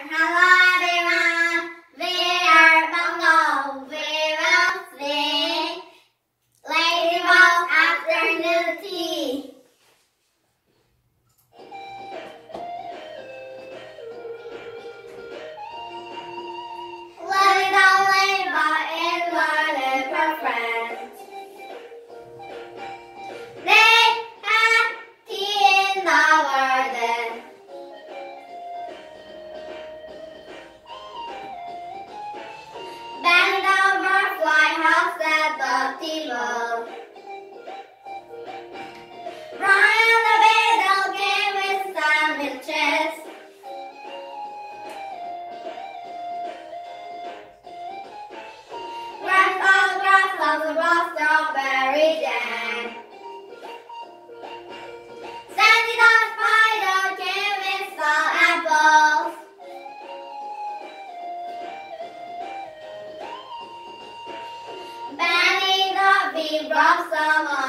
Hello everyone. We are Bongo. We will sing Ladybug afternoon tea. Little Ladybug is learning for friends. They have tea in the garden. Bend over, fly house at the table. Ryan the Beetle came with sandwiches. Grasshopper brought strawberry jam. Sandy the spider came with some apples. Benny the bee brought some